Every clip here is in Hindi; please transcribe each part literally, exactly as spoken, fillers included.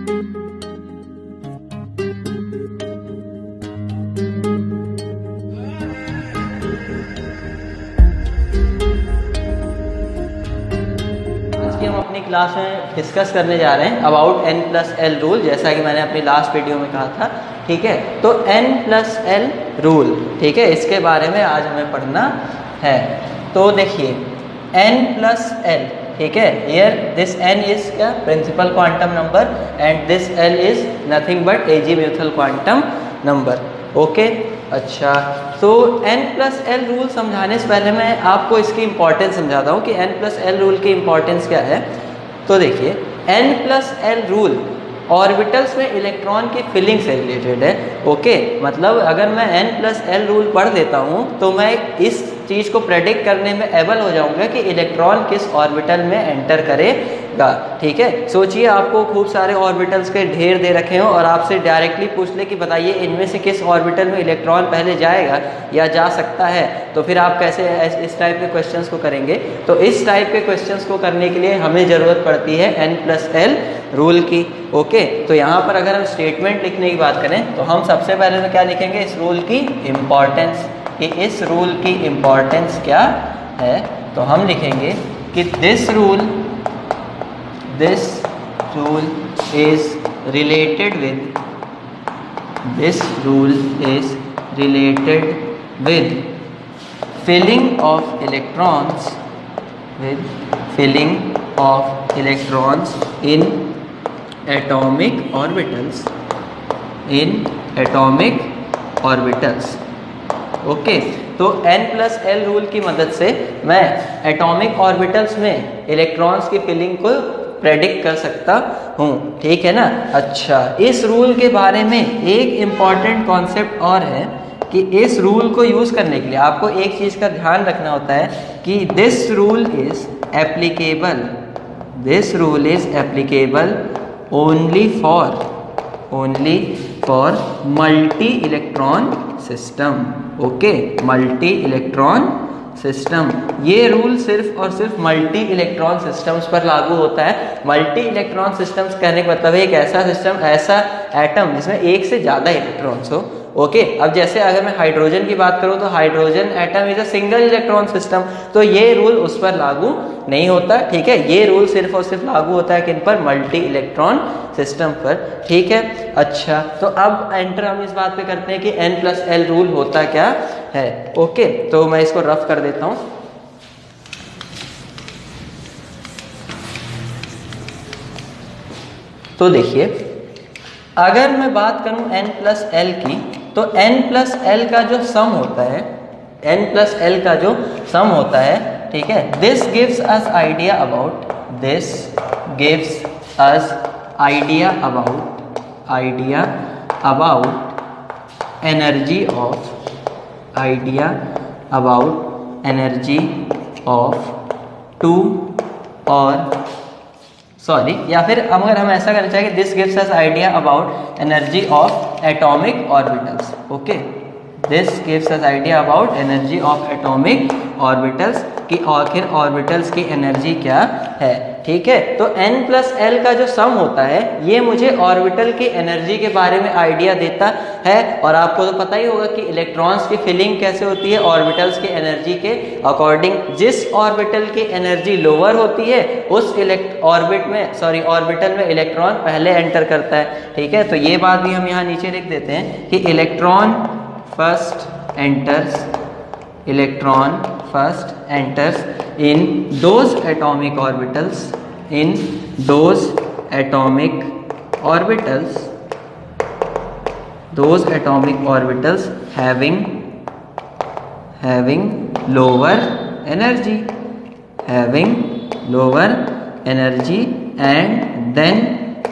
क्लास में डिस्कस करने जा रहे हैं about n plus l rule, जैसा कि मैंने अपनी लास्ट वीडियो में कहा था। ठीक है, तो एन प्लस एल रूल, ठीक है, इसके बारे में आज हमें पढ़ना है। तो देखिए एन प्लस एल, ठीक है, हियर दिस एन इज क्या, principal quantum number and this l is nothing but azimuthal quantum number. Okay, अच्छा, तो n प्लस एल रूल समझाने से पहले मैं आपको इसकी इंपॉर्टेंस समझाता हूँ कि n प्लस एल रूल की इंपॉर्टेंस क्या है। तो देखिए n plus l rule orbitals में इलेक्ट्रॉन की फिलिंग से रिलेटेड है। ओके, मतलब अगर मैं n प्लस एल रूल पढ़ देता हूँ तो मैं इस चीज़ को प्रेडिक्ट करने में एबल हो जाऊंगा कि इलेक्ट्रॉन किस ऑर्बिटल में एंटर करेगा। ठीक है, सोचिए आपको खूब सारे ऑर्बिटल्स के ढेर दे रखे हो और आपसे डायरेक्टली पूछ ले कि बताइए इनमें से किस ऑर्बिटल में इलेक्ट्रॉन पहले जाएगा या जा सकता है, तो फिर आप कैसे इस टाइप के क्वेश्चंस को करेंगे। तो इस टाइप के क्वेश्चंस को करने के लिए हमें ज़रूरत पड़ती है एन प्लस एल रूल की। ओके, तो यहाँ पर अगर हम स्टेटमेंट लिखने की बात करें तो हम सबसे पहले तो क्या लिखेंगे, इस रूल की इम्पॉर्टेंस, कि इस रूल की इम्पॉर्टेंस क्या है। तो हम लिखेंगे कि this rule this rule is related with this rule is related with filling of electrons with filling of electrons in atomic orbitals in atomic orbitals. Okay, तो n प्लस एल रूल की मदद से मैं एटॉमिक ऑर्बिटल्स में इलेक्ट्रॉन्स की फिलिंग को प्रेडिक्ट कर सकता हूँ। ठीक है ना। अच्छा, इस रूल के बारे में एक इम्पॉर्टेंट कॉन्सेप्ट और है कि इस रूल को यूज़ करने के लिए आपको एक चीज़ का ध्यान रखना होता है कि this rule is applicable this rule is applicable only for only for multi electron system. Okay, multi electron system, ये रूल सिर्फ और सिर्फ मल्टी इलेक्ट्रॉन सिस्टम्स पर लागू होता है। मल्टी इलेक्ट्रॉन सिस्टम्स कहने का मतलब है एक ऐसा सिस्टम, ऐसा एटम जिसमें एक से ज़्यादा इलेक्ट्रॉन्स हो। ओके, अब जैसे अगर मैं हाइड्रोजन की बात करूं तो hydrogen atom is a single electron system, तो ये रूल उस पर लागू नहीं होता। ठीक है, ये रूल सिर्फ और सिर्फ लागू होता है किन पर, मल्टी इलेक्ट्रॉन सिस्टम पर। ठीक है, अच्छा, तो अब एंटर हम इस बात पे करते हैं कि n प्लस एल रूल होता क्या है। ओके, तो मैं इसको रफ कर देता हूं। तो देखिए, अगर मैं बात करूं n प्लस एल की, तो n प्लस एल का जो सम होता है n प्लस एल का जो सम होता है, ठीक है, this gives us idea about this gives us idea about idea about energy of idea about energy of to और सॉरी या फिर अगर हम ऐसा करना चाहेंगे, this gives us idea about energy of atomic orbitals. Okay, this gives us idea about energy of atomic orbitals कि आखिर ऑर्बिटल्स की एनर्जी क्या है। ठीक है, तो n प्लस एल का जो सम होता है ये मुझे ऑर्बिटल की एनर्जी के बारे में आइडिया देता है। और आपको तो पता ही होगा कि इलेक्ट्रॉन्स की फिलिंग कैसे होती है, ऑर्बिटल्स की एनर्जी के अकॉर्डिंग। जिस ऑर्बिटल की एनर्जी लोअर होती है उस ऑर्बिट में सॉरी ऑर्बिटल में इलेक्ट्रॉन पहले एंटर करता है। ठीक है, तो ये बात भी हम यहाँ नीचे लिख देते हैं कि electron first enters electron first enters in those atomic orbitals in those atomic orbitals those atomic orbitals having having lower energy having lower energy and then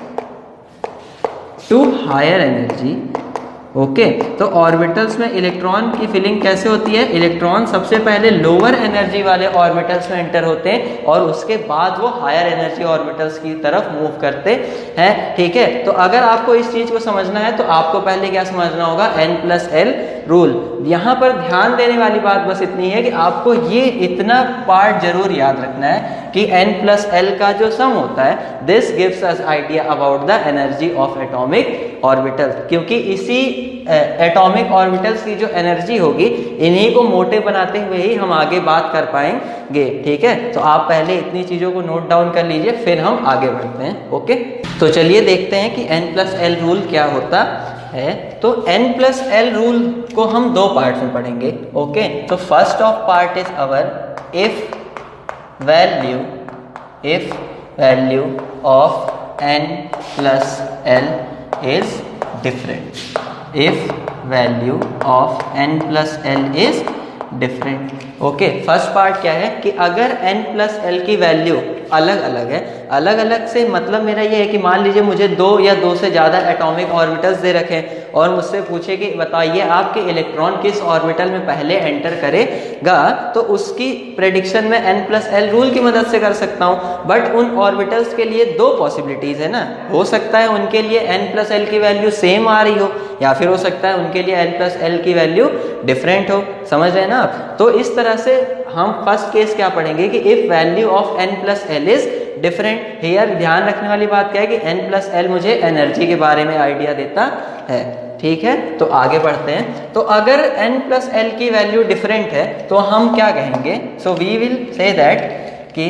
to higher energy। Okay okay, तो ऑर्बिटल्स में इलेक्ट्रॉन की फिलिंग कैसे होती है, इलेक्ट्रॉन सबसे पहले लोअर एनर्जी वाले ऑर्बिटल्स में एंटर होते हैं और उसके बाद वो हायर एनर्जी ऑर्बिटल्स की तरफ मूव करते हैं। ठीक है, तो अगर आपको इस चीज को समझना है तो आपको पहले क्या समझना होगा, n प्लस एल रूल। यहाँ पर ध्यान देने वाली बात बस इतनी है कि आपको ये इतना पार्ट जरूर याद रखना है कि n प्लस एल का जो सम होता है this gives us idea about the energy of atomic orbital, क्योंकि इसी एटॉमिक ऑर्बिटल्स की जो एनर्जी होगी इन्हीं को मोटे बनाते हुए ही हम आगे बात कर पाएंगे। ठीक है, तो आप पहले इतनी चीज़ों को नोट डाउन कर लीजिए, फिर हम आगे बढ़ते हैं। ओके, तो चलिए देखते हैं कि n प्लस एल रूल क्या होता है। तो n प्लस एल रूल को हम दो पार्ट्स में पढ़ेंगे। ओके, तो first of part is our if value if value of n plus l is different. If value of n plus l is different. Okay, first part क्या है कि अगर n प्लस एल की वैल्यू अलग अलग है, अलग अलग से मतलब मेरा ये है कि मान लीजिए मुझे दो या दो से ज़्यादा एटॉमिक ऑर्बिटल्स दे रखे और मुझसे पूछे कि बताइए आपके इलेक्ट्रॉन किस ऑर्बिटल में पहले एंटर करेगा, तो उसकी प्रेडिक्शन में n प्लस एल रूल की मदद से कर सकता हूँ। बट उन ऑर्बिटल्स के लिए दो पॉसिबिलिटीज़ है ना, हो सकता है उनके लिए n प्लस एल की वैल्यू सेम आ रही हो या फिर हो सकता है उनके लिए n प्लस एल की वैल्यू डिफरेंट हो। समझ रहे हैं ना आप? तो इस तरह से हम फर्स्ट केस क्या पढ़ेंगे कि if value of n plus l is different. Here ध्यान रखने वाली बात क्या है कि n प्लस एल मुझे एनर्जी के बारे में आइडिया देता है। ठीक है, तो आगे बढ़ते हैं। तो अगर n प्लस एल की वैल्यू डिफरेंट है तो हम क्या कहेंगे? So we will say that कि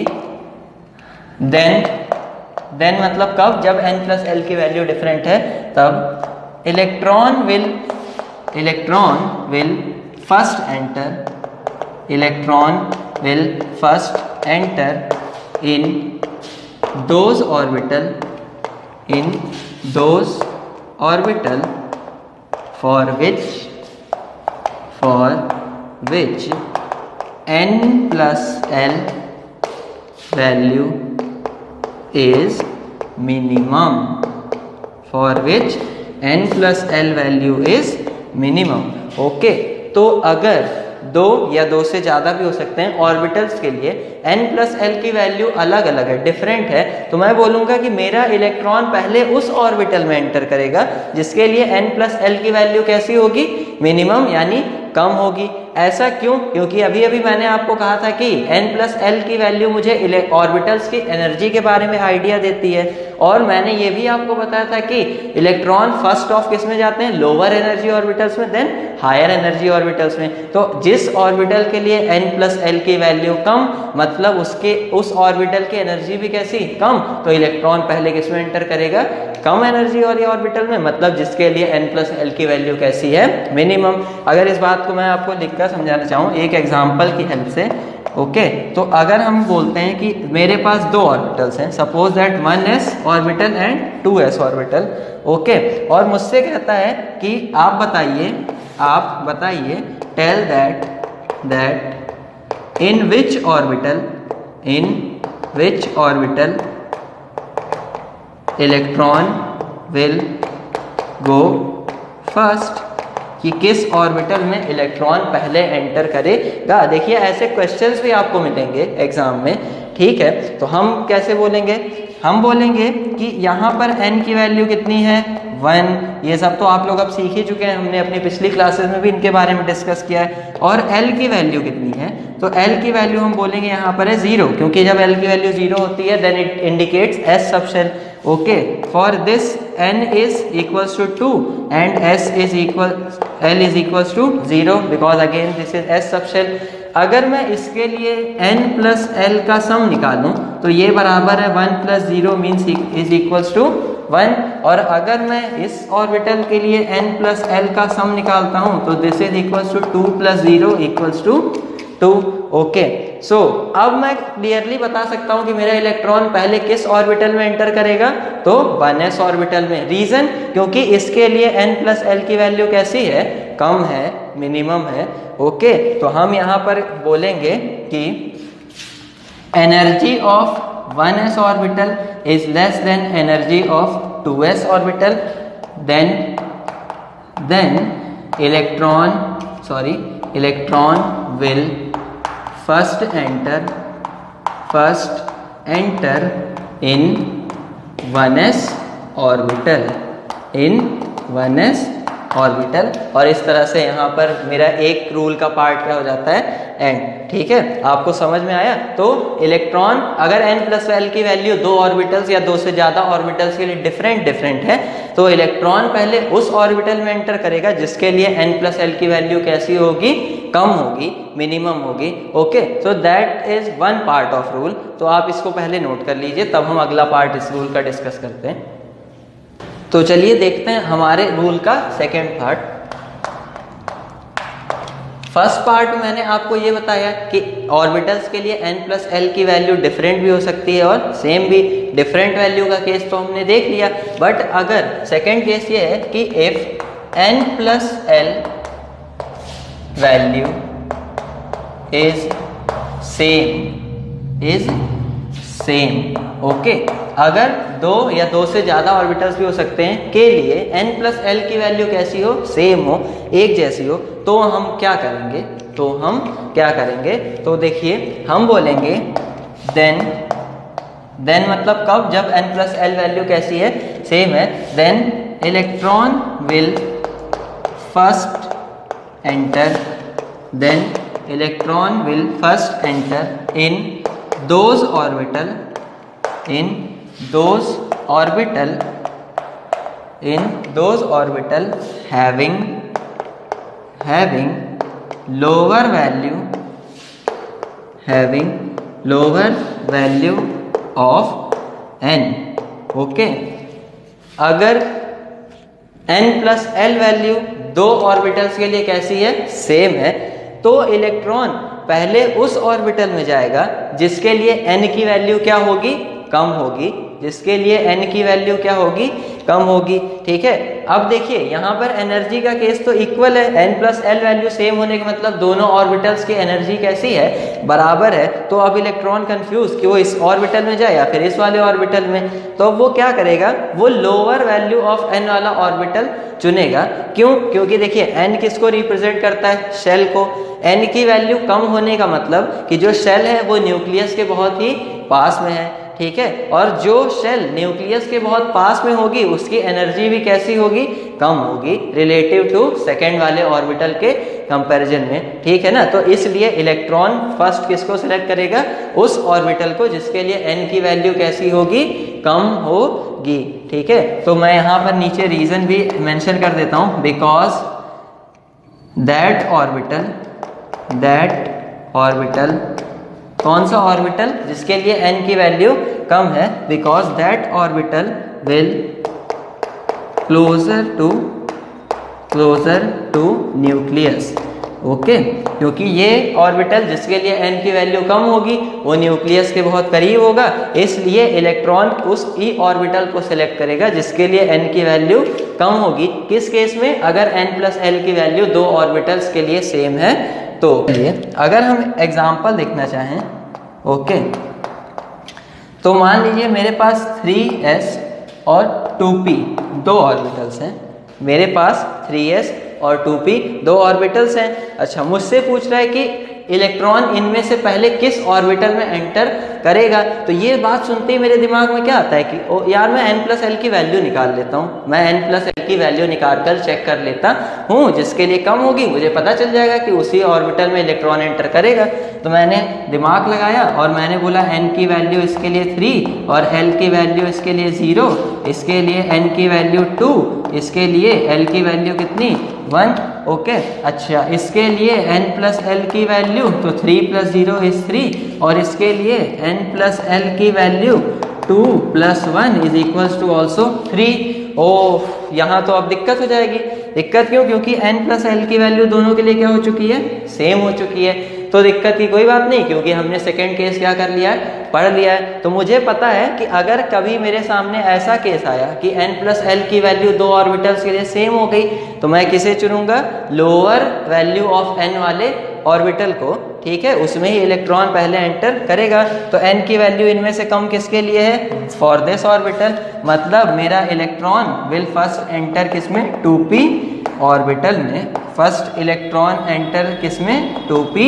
देन देन मतलब कब? जब n प्लस एल की वैल्यू डिफरेंट है तब electron will electron will first enter electron will first enter in those orbital in those orbital for which for which n plus l value is minimum for which n plus l value is minimum। Okay, तो अगर दो या दो से ज़्यादा भी हो सकते हैं ऑर्बिटल्स के लिए n प्लस एल की वैल्यू अलग अलग है, डिफरेंट है, तो मैं बोलूँगा कि मेरा इलेक्ट्रॉन पहले उस ऑर्बिटल में एंटर करेगा जिसके लिए n प्लस एल की वैल्यू कैसी होगी? मिनिमम यानी कम होगी। ऐसा क्यों? क्योंकि अभी अभी मैंने आपको कहा था कि n प्लस एल की वैल्यू मुझे ऑर्बिटल्स की एनर्जी के बारे में आइडिया देती है, और मैंने ये भी आपको बताया था कि इलेक्ट्रॉन फर्स्ट ऑफ किस में जाते हैं? लोअर एनर्जी ऑर्बिटल्स में, देन हायर एनर्जी ऑर्बिटल्स में। तो जिस ऑर्बिटल के लिए n प्लस एल की वैल्यू कम, मतलब उसके उस ऑर्बिटल की एनर्जी भी कैसी? कम, तो इलेक्ट्रॉन पहले किस में एंटर करेगा? कम एनर्जी और ये ऑर्बिटल में, मतलब जिसके लिए n प्लस एल की वैल्यू कैसी है? मिनिमम। अगर इस बात को मैं आपको लिखकर समझाना चाहूँ एक एग्जाम्पल की हेल्प से। ओके, तो अगर हम बोलते हैं कि मेरे पास दो ऑर्बिटल्स हैं, suppose that one s orbital and two s orbital. Okay, और मुझसे कहता है कि आप बताइए आप बताइए tell that that in which orbital in which orbital electron will go first, कि किस ऑर्बिटल में इलेक्ट्रॉन पहले एंटर करेगा। देखिए ऐसे क्वेश्चंस भी आपको मिलेंगे एग्जाम में। ठीक है, तो हम कैसे बोलेंगे? हम बोलेंगे कि यहाँ पर n की वैल्यू कितनी है? वन। ये सब तो आप लोग अब सीख ही चुके हैं, हमने अपनी पिछली क्लासेस में भी इनके बारे में डिस्कस किया है। और l की वैल्यू कितनी है? तो l की वैल्यू हम बोलेंगे यहाँ पर है जीरो, क्योंकि जब l की वैल्यू जीरो होती है then it indicates s subshell. Okay, for this n is equals to two and s is equal l is equals to zero because again this is s subshell। अगर मैं इसके लिए n plus l का सम निकालूं तो ये बराबर है one plus zero means is equals to one, और अगर मैं इस ऑर्बिटल के लिए n प्लस l का सम निकालता हूं तो this is equals to two plus zero equals to two. Okay, so अब मैं क्लियरली बता सकता हूं कि मेरा इलेक्ट्रॉन पहले किस ऑर्बिटल में एंटर करेगा? तो वन एस ऑर्बिटल में। रीजन? क्योंकि इसके लिए n प्लस एल की वैल्यू कैसी है? कम है, मिनिमम है। ओके, तो हम यहाँ पर बोलेंगे कि energy of one s orbital is less than energy of two s orbital, then then electron sorry electron will first enter first enter in one s orbital in one s orbital, और इस तरह से यहाँ पर मेरा एक रूल का पार्ट क्या हो जाता है, एंड। ठीक है, आपको समझ में आया? तो इलेक्ट्रॉन अगर n प्लस एल की वैल्यू दो ऑर्बिटल्स या दो से ज्यादा ऑर्बिटल्स के लिए डिफरेंट डिफरेंट है, तो इलेक्ट्रॉन पहले उस ऑर्बिटल में एंटर करेगा जिसके लिए n प्लस एल की वैल्यू कैसी होगी, कम होगी, मिनिमम होगी। Okay, so that is one part of rule. तो आप इसको पहले नोट कर लीजिए, तब हम अगला पार्ट इस रूल का डिस्कस करते हैं। तो चलिए देखते हैं हमारे रूल का सेकेंड पार्ट। फर्स्ट पार्ट में मैंने आपको ये बताया कि ऑर्बिटल्स के लिए n प्लस एल की वैल्यू डिफरेंट भी हो सकती है और सेम भी। डिफरेंट वैल्यू का केस तो हमने देख लिया, बट अगर सेकेंड केस ये है कि if n plus L value is same is same okay, अगर दो या दो से ज्यादा ऑर्बिटल्स भी हो सकते हैं के लिए n प्लस एल की वैल्यू कैसी हो, सेम हो, एक जैसी हो, तो हम क्या करेंगे तो हम क्या करेंगे तो देखिए हम बोलेंगे देन देन मतलब कब, जब n प्लस एल वैल्यू कैसी है, सेम है, then electron will first enter then electron will first enter in those orbital in those orbital in those orbital having having lower value having lower value of n okay. अगर n प्लस एल वैल्यू दो ऑर्बिटल्स के लिए कैसी है, सेम है, तो इलेक्ट्रॉन पहले उस ऑर्बिटल में जाएगा जिसके लिए n की वैल्यू क्या होगी, कम होगी, जिसके लिए n की वैल्यू क्या होगी, कम होगी। ठीक है, अब देखिए यहाँ पर एनर्जी का केस तो इक्वल है, n plus L value same होने का मतलब दोनों ऑर्बिटल्स की एनर्जी कैसी है, बराबर है। तो अब इलेक्ट्रॉन कंफ्यूज कि वो इस ऑर्बिटल में जाए या फिर इस वाले ऑर्बिटल में, तो वो क्या करेगा, वो लोअर वैल्यू ऑफ n वाला ऑर्बिटल चुनेगा। क्यों? क्योंकि देखिए n किसको रिप्रेजेंट करता है, शेल को। n की वैल्यू कम होने का मतलब कि जो शेल है वो न्यूक्लियस के बहुत ही पास में है। ठीक है, और जो शेल न्यूक्लियस के बहुत पास में होगी उसकी एनर्जी भी कैसी होगी, कम होगी, रिलेटिव टू सेकेंड वाले ऑर्बिटल के कंपैरिजन में। ठीक है ना, तो इसलिए इलेक्ट्रॉन फर्स्ट किसको सिलेक्ट करेगा, उस ऑर्बिटल को जिसके लिए n की वैल्यू कैसी होगी, कम होगी। ठीक है, तो मैं यहाँ पर नीचे रीजन भी मेंशन कर देता हूँ, because that orbital that orbital कौन सा ऑर्बिटल, जिसके लिए n की वैल्यू कम है, because that orbital will closer to closer to nucleus. Okay, क्योंकि ये ऑर्बिटल जिसके लिए n की वैल्यू कम होगी वो न्यूक्लियस के बहुत करीब होगा, इसलिए इलेक्ट्रॉन उस ई ऑर्बिटल को सिलेक्ट करेगा जिसके लिए n की वैल्यू कम होगी। किस केस में, अगर n प्लस एल की वैल्यू दो ऑर्बिटल्स के लिए सेम है। तो ये अगर हम एग्जाम्पल देखना चाहें, ओके, तो मान लीजिए मेरे पास थ्री एस और टू पी दो ऑर्बिटल्स हैं, मेरे पास थ्री एस और टू पी दो ऑर्बिटल्स हैं। अच्छा, मुझसे पूछ रहा है कि इलेक्ट्रॉन इनमें से पहले किस ऑर्बिटल में एंटर करेगा। तो ये बात सुनते ही मेरे दिमाग में क्या आता है कि ओ यार मैं n प्लस एल की वैल्यू निकाल लेता हूँ, मैं n प्लस एल की वैल्यू निकाल कर चेक कर लेता हूँ, जिसके लिए कम होगी मुझे पता चल जाएगा कि उसी ऑर्बिटल में इलेक्ट्रॉन एंटर करेगा। तो मैंने दिमाग लगाया और मैंने बोला n की वैल्यू इसके लिए थ्री और l की वैल्यू इसके लिए ज़ीरो, इसके लिए n की वैल्यू टू, इसके लिए l की वैल्यू कितनी, वन। ओके, अच्छा, इसके लिए n प्लस एल की वैल्यू तो three plus zero is three, और इसके लिए n प्लस एल की value two plus one is equals to also three. ओह, यहाँ तो अब दिक्कत हो जाएगी। दिक्कत क्यों? क्योंकि n प्लस एल की वैल्यू दोनों के लिए क्या हो चुकी है, सेम हो चुकी है। तो दिक्कत की कोई बात नहीं, क्योंकि हमने सेकंड केस क्या कर लिया है, पढ़ लिया है। तो मुझे पता है कि अगर कभी मेरे सामने ऐसा केस आया कि n प्लस एल की वैल्यू दो ऑर्बिटल्स के लिए सेम हो गई, तो मैं किसे चुनूंगा, लोअर वैल्यू ऑफ n वाले ऑर्बिटल को। ठीक है, उसमें ही इलेक्ट्रॉन पहले एंटर करेगा। तो n की वैल्यू इनमें से कम किसके लिए है, फॉर दिस ऑर्बिटल, मतलब मेरा इलेक्ट्रॉन विल फर्स्ट एंटर किसमें, टू पी ऑर्बिटल में। फर्स्ट इलेक्ट्रॉन एंटर किसमें, टू पी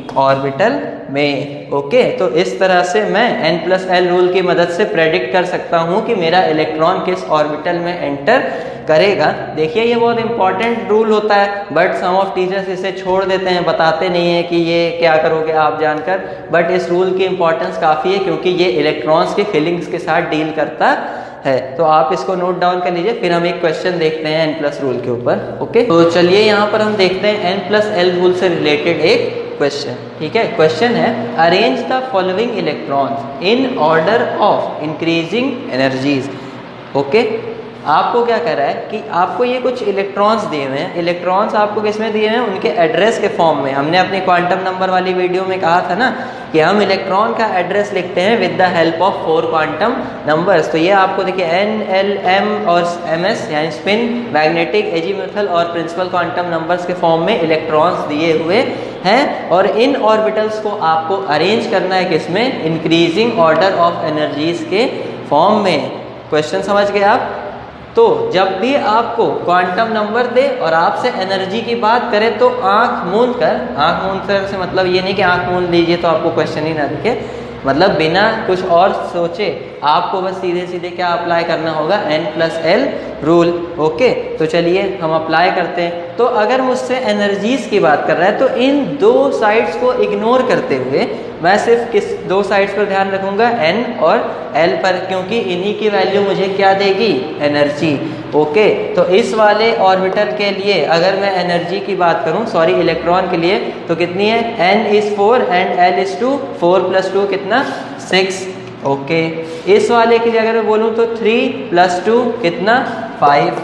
ऑर्बिटल में। ओके, तो इस तरह से मैं n प्लस एल रूल की मदद से प्रेडिक्ट कर सकता हूँ कि मेरा इलेक्ट्रॉन किस ऑर्बिटल में एंटर करेगा। देखिए ये बहुत इंपॉर्टेंट रूल होता है, बट सम ऑफ टीचर्स इसे छोड़ देते हैं, बताते नहीं है कि ये क्या करोगे आप जानकर, बट इस रूल की इंपॉर्टेंस काफ़ी है क्योंकि ये इलेक्ट्रॉन्स की फीलिंग्स के साथ डील करता है। तो आप इसको नोट डाउन कर लीजिए, फिर हम एक क्वेश्चन देखते हैं n प्लस रूल के ऊपर। ओके, तो चलिए यहाँ पर हम देखते हैं n प्लस एल रूल से रिलेटेड एक क्वेश्चन। ठीक है, क्वेश्चन है arrange the following electrons in order of increasing energies. Okay, आपको क्या कर रहा है कि आपको ये कुछ इलेक्ट्रॉन्स दिए हुए हैं, इलेक्ट्रॉन्स आपको किसमें दिए हैं, उनके एड्रेस के फॉर्म में। हमने अपनी क्वांटम नंबर वाली वीडियो में कहा था ना कि हम इलेक्ट्रॉन का एड्रेस लिखते हैं with the help of four quantum numbers. तो ये आपको देखिए एन, एल, एम और एम एस यानी स्पिन, मैग्नेटिक, एजीमुथल और प्रिंसिपल क्वांटम नंबर्स के फॉर्म में इलेक्ट्रॉन्स दिए हुए हैं, और इन ऑर्बिटल्स को आपको अरेंज करना है किसमें, इंक्रीजिंग ऑर्डर ऑफ एनर्जीज के फॉर्म में। क्वेश्चन समझ गए आप? तो जब भी आपको क्वांटम नंबर दे और आपसे एनर्जी की बात करें तो आंख मूंद कर, आंख मूंद कर से मतलब ये नहीं कि आंख मूंद लीजिए तो आपको क्वेश्चन ही ना दिखे, मतलब बिना कुछ और सोचे आपको बस सीधे सीधे क्या अप्लाई करना होगा, n plus l rule. Okay, तो चलिए हम अप्लाई करते हैं। तो अगर मुझसे एनर्जीज की बात कर रहा है तो इन दो साइड्स को इग्नोर करते हुए मैं सिर्फ किस दो साइड्स पर ध्यान रखूंगा, n और l पर, क्योंकि इन्हीं की वैल्यू मुझे क्या देगी, एनर्जी। ओके, तो इस वाले ऑर्बिटल के लिए अगर मैं एनर्जी की बात करूं, सॉरी इलेक्ट्रॉन के लिए, तो कितनी है, n is four and l is two, four plus two कितना, सिक्स। ओके, इस वाले के लिए अगर मैं बोलूं तो थ्री प्लस टू कितना, फाइव।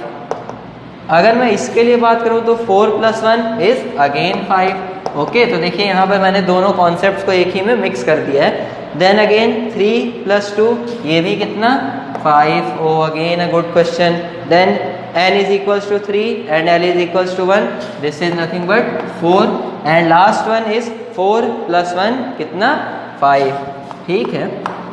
अगर मैं इसके लिए बात करूं तो four plus one is again five. Okay, तो देखिए यहाँ पर मैंने दोनों कॉन्सेप्ट्स को एक ही में मिक्स कर दिया है। Then again three plus two, ये भी कितना, five. Oh again a good question. Then n is equals to three and l is equals to one, this is nothing but four, and last one is four plus one कितना, फाइव। ठीक है,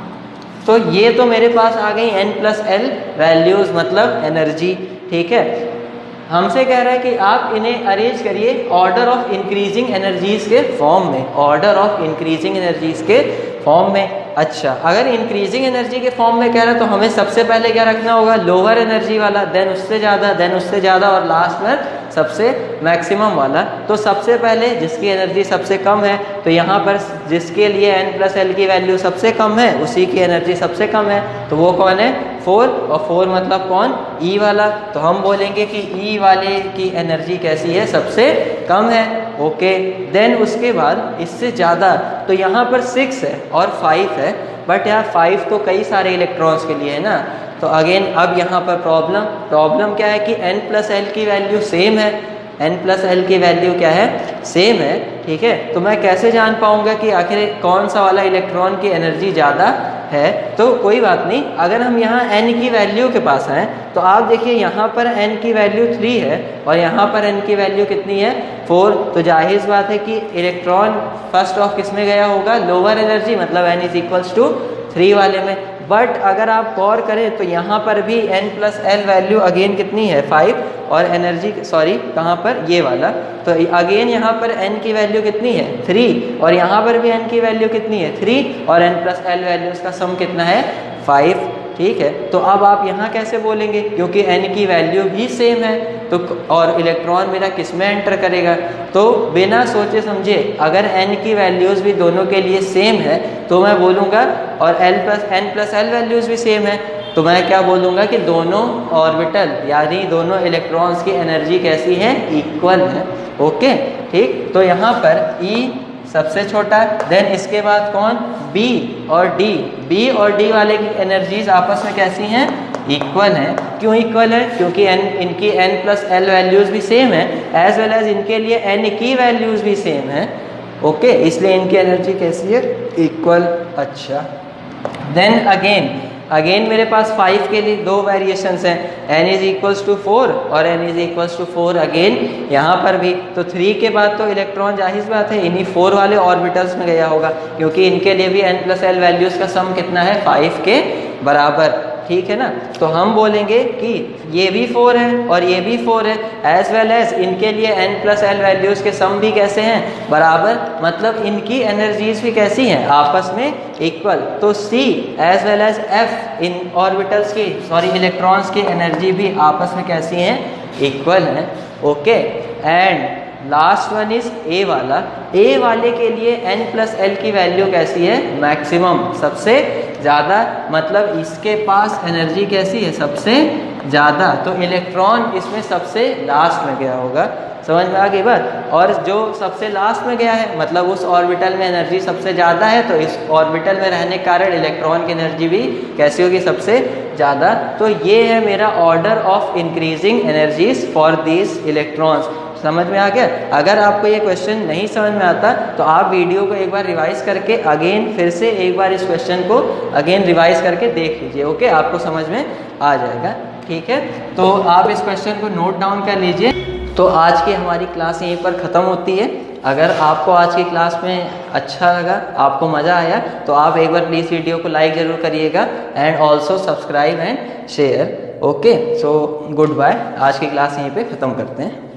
तो ये तो मेरे पास आ गई n plus l वैल्यूज, मतलब एनर्जी। ठीक है, हमसे कह रहा है कि आप इन्हें अरेंज करिए ऑर्डर ऑफ इंक्रीजिंग एनर्जीज के फॉर्म में, ऑर्डर ऑफ इंक्रीजिंग एनर्जीज के फॉर्म में। अच्छा, अगर इंक्रीजिंग एनर्जी के फॉर्म में कह रहा है तो हमें सबसे पहले क्या रखना होगा, लोअर एनर्जी वाला, देन उससे ज़्यादा, देन उससे ज़्यादा और लास्ट में सबसे मैक्सिमम वाला। तो सबसे पहले जिसकी एनर्जी सबसे कम है, तो यहाँ पर जिसके लिए n प्लस एल की वैल्यू सबसे कम है उसी की एनर्जी सबसे कम है, तो वो कौन है, फोर। और फोर मतलब कौन, E वाला। तो हम बोलेंगे कि E वाले की एनर्जी कैसी है, सबसे कम है। ओके, देन उसके बाद इससे ज़्यादा, तो यहाँ पर सिक्स है और फाइव है, बट यार फाइव तो कई सारे इलेक्ट्रॉन्स के लिए है ना। तो अगेन अब यहाँ पर प्रॉब्लम प्रॉब्लम क्या है कि n प्लस एल की वैल्यू सेम है, n प्लस एल की वैल्यू क्या है, सेम है। ठीक है, तो मैं कैसे जान पाऊंगा कि आखिर कौन सा वाला इलेक्ट्रॉन की एनर्जी ज़्यादा है। तो कोई बात नहीं, अगर हम यहाँ n की वैल्यू के पास आए तो आप देखिए यहाँ पर n की वैल्यू थ्री है और यहाँ पर n की वैल्यू कितनी है, फोर। तो जाहिर बात है कि इलेक्ट्रॉन फर्स्ट ऑफ किस में गया होगा, लोअर एनर्जी, मतलब n is equals to three वाले में। बट अगर आप गौर करें तो यहाँ पर भी n plus L value again कितनी है, फाइव, और एनर्जी सॉरी कहाँ पर, ये वाला, तो अगेन यहाँ पर n की वैल्यू कितनी है, थ्री, और यहाँ पर भी n की वैल्यू कितनी है, थ्री, और n प्लस एल वैल्यूज का सम कितना है, फाइव। ठीक है, तो अब आप यहाँ कैसे बोलेंगे, क्योंकि n की वैल्यू भी सेम है, तो और इलेक्ट्रॉन मेरा किस में एंटर करेगा। तो बिना सोचे समझे अगर n की वैल्यूज़ भी दोनों के लिए सेम है तो मैं बोलूँगा, और l plus N plus L values भी सेम है, तो मैं क्या बोलूँगा कि दोनों ऑर्बिटल यानी दोनों इलेक्ट्रॉन्स की एनर्जी कैसी है, इक्वल है। ओके, ठीक, तो यहाँ पर E सबसे छोटा, देन इसके बाद कौन, B और D, B और D वाले की एनर्जीज आपस में कैसी हैं, इक्वल है। क्यों इक्वल है, क्योंकि n इनकी n प्लस एल वैल्यूज़ भी सेम है, एज वेल एज इनके लिए n की वैल्यूज़ भी सेम है। ओके, इसलिए इनकी एनर्जी कैसी है, इक्वल। अच्छा, देन अगेन अगेन मेरे पास फाइव के लिए दो वेरिएशंस हैं, n is equals to four और n is equals to four again यहाँ पर भी। तो थ्री के बाद तो इलेक्ट्रॉन जाहिर बात है इन्हीं फोर वाले ऑर्बिटल्स में गया होगा, क्योंकि इनके लिए भी n प्लस एल वैल्यूज़ का सम कितना है, फाइव के बराबर। ठीक है ना। तो हम बोलेंगे कि ये भी फोर है और ये भी फोर है, एज वेल एज इनके लिए n प्लस एल वैल्यूज़ के सम भी कैसे हैं, बराबर, मतलब इनकी एनर्जीज भी कैसी हैं, आपस में इक्वल। तो C as well as F in orbitals की सॉरी इलेक्ट्रॉन्स की एनर्जी भी आपस में कैसी हैं, इक्वल हैं। Okay, and last one is A वाला। ए वाले के लिए n प्लस एल की वैल्यू कैसी है, मैक्सिमम, सबसे ज़्यादा, मतलब इसके पास एनर्जी कैसी है, सबसे ज़्यादा। तो इलेक्ट्रॉन इसमें सबसे लास्ट में गया होगा, समझ में आ गई बात। और जो सबसे लास्ट में गया है मतलब उस ऑर्बिटल में एनर्जी सबसे ज़्यादा है, तो इस ऑर्बिटल में रहने के कारण इलेक्ट्रॉन की एनर्जी भी कैसी होगी, सबसे ज़्यादा। तो ये है मेरा order of increasing energies for these electrons. समझ में आ गया। अगर आपको ये क्वेश्चन नहीं समझ में आता तो आप वीडियो को एक बार रिवाइज करके अगेन फिर से एक बार इस क्वेश्चन को अगेन रिवाइज करके देख लीजिए। ओके, आपको समझ में आ जाएगा, ठीक है। तो आप इस क्वेश्चन को नोट डाउन कर लीजिए। तो आज की हमारी क्लास यहीं पर ख़त्म होती है। अगर आपको आज की क्लास में अच्छा लगा, आपको मज़ा आया, तो आप एक बार प्लीज़ वीडियो को लाइक ज़रूर करिएगा and also subscribe and share. Okay, so good bye. आज की क्लास यहीं पे ख़त्म करते हैं।